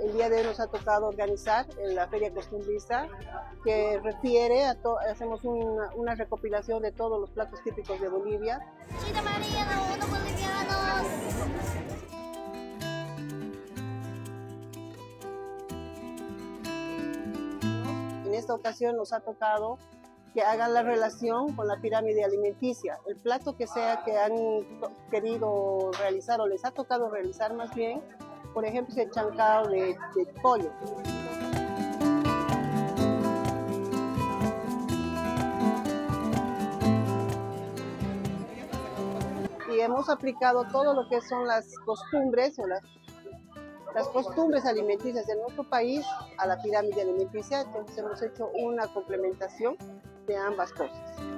El día de hoy nos ha tocado organizar la Feria Costumbrista, que refiere a hacemos una recopilación de todos los platos típicos de Bolivia. ¡Chita María, los bolivianos! En esta ocasión nos ha tocado que hagan la relación con la pirámide alimenticia. El plato que sea que han querido realizar o les ha tocado realizar más bien, por ejemplo, es el chancao de pollo. Y hemos aplicado todo lo que son las costumbres o las costumbres alimenticias de nuestro país a la pirámide alimenticia. Entonces hemos hecho una complementación de ambas cosas.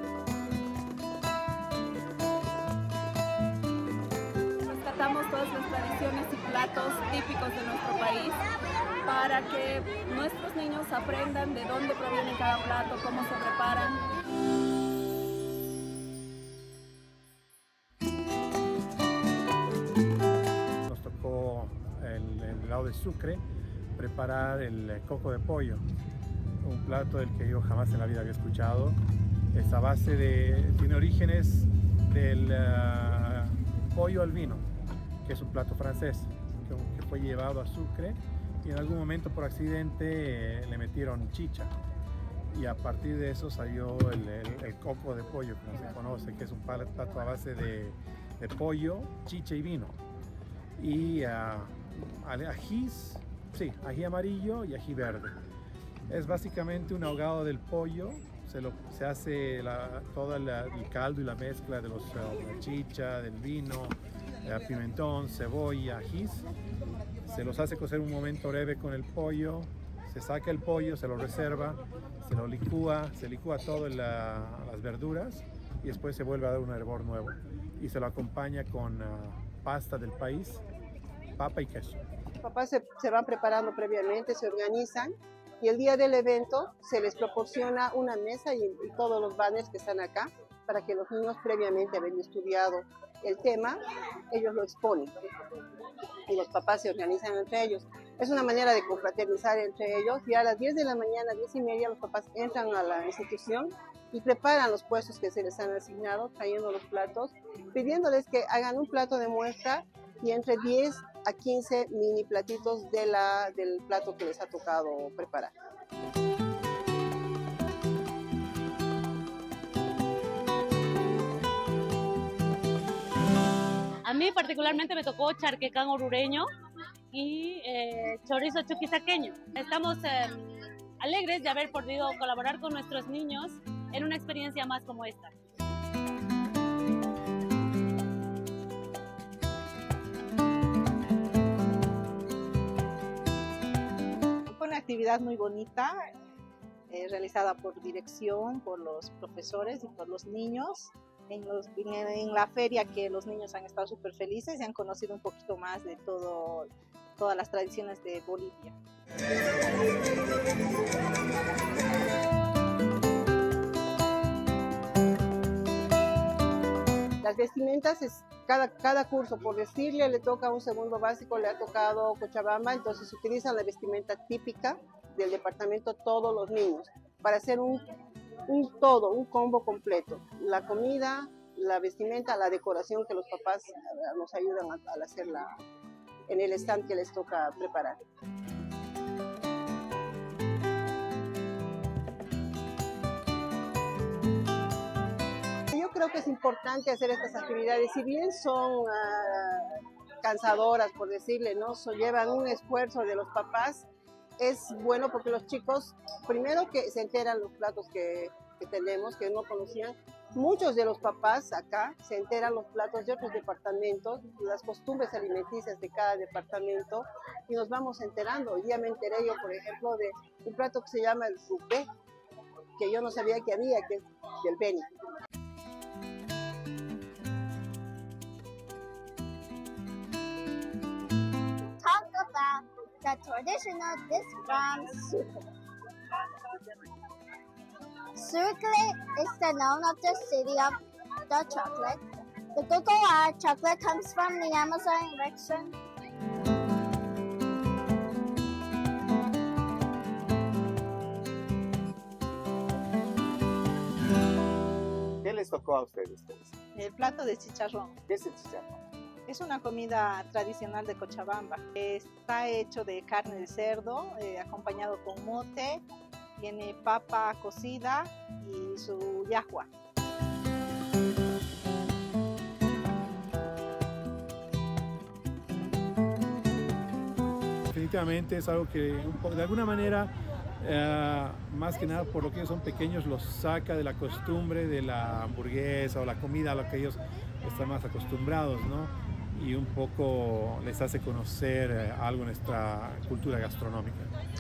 Rescatamos todas las tradiciones y platos típicos de nuestro país para que nuestros niños aprendan de dónde proviene cada plato, cómo se preparan. Nos tocó el lado de Sucre preparar el coco de pollo, un plato del que yo jamás en la vida había escuchado. Esta base tiene orígenes del pollo al vino, que es un plato francés que fue llevado a Sucre y en algún momento por accidente le metieron chicha y a partir de eso salió el coco de pollo, como se conoce, que es un plato a base de pollo, chicha y vino y ajís, sí, ají amarillo y ají verde. Es básicamente un ahogado del pollo, se hace todo el caldo y la mezcla de la chicha, del vino, pimentón, cebolla, ajís. Se los hace cocer un momento breve con el pollo, se saca el pollo, se lo reserva, se licúa todo las verduras y después se vuelve a dar un hervor nuevo. Y se lo acompaña con pasta del país, papa y queso. Los papás se van preparando previamente, se organizan. Y el día del evento se les proporciona una mesa y todos los banners que están acá para que los niños previamente habiendo estudiado el tema, ellos lo exponen y los papás se organizan entre ellos. Es una manera de confraternizar entre ellos y a las 10 de la mañana, 10:30, los papás entran a la institución y preparan los puestos que se les han asignado, trayendo los platos, pidiéndoles que hagan un plato de muestra y entre 10 a 15 mini platitos del plato que les ha tocado preparar. A mí particularmente me tocó charquecán orureño y chorizo chuquisaqueño. Estamos alegres de haber podido colaborar con nuestros niños en una experiencia más como esta. Fue una actividad muy bonita, realizada por dirección, por los profesores y por los niños. En la feria que los niños han estado súper felices y han conocido un poquito más de todas las tradiciones de Bolivia. Las vestimentas, cada curso, por decirle, le toca un segundo básico, le ha tocado Cochabamba, entonces utilizan la vestimenta típica del departamento todos los niños para hacer un combo completo. La comida, la vestimenta, la decoración que los papás nos ayudan a hacerla en el stand que les toca preparar. Yo creo que es importante hacer estas actividades, si bien son cansadoras, por decirle, ¿no? Llevan un esfuerzo de los papás. Es bueno porque los chicos, primero que se enteran los platos que tenemos, que no conocían. Muchos de los papás acá se enteran los platos de otros departamentos, las costumbres alimenticias de cada departamento, y nos vamos enterando. Hoy día me enteré yo, por ejemplo, de un plato que se llama el rupé, que yo no sabía que había, que es del Beni. Talk about the traditional dish from Sucre. Sucre is the known of the city of the chocolate. The cocoa chocolate comes from the Amazon region. les tocó a ustedes? El plato de chicharrón. ¿Qué es el chicharrón? Es una comida tradicional de Cochabamba. Está hecho de carne de cerdo, acompañado con mote, tiene papa cocida y su yahua. Definitivamente es algo que de alguna manera, más que nada por lo que ellos son pequeños, los saca de la costumbre de la hamburguesa o la comida a lo que ellos están más acostumbrados, ¿no? Y un poco les hace conocer algo de nuestra cultura gastronómica.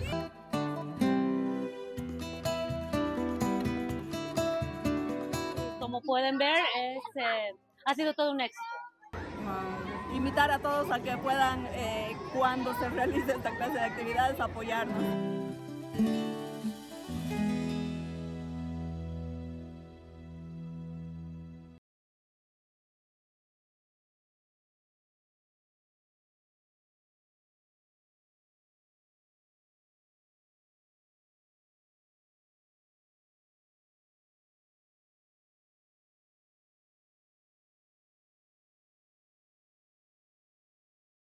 Como pueden ver, ha sido todo un éxito. Invitar a todos a que puedan, cuando se realice esta clase de actividades, apoyarnos.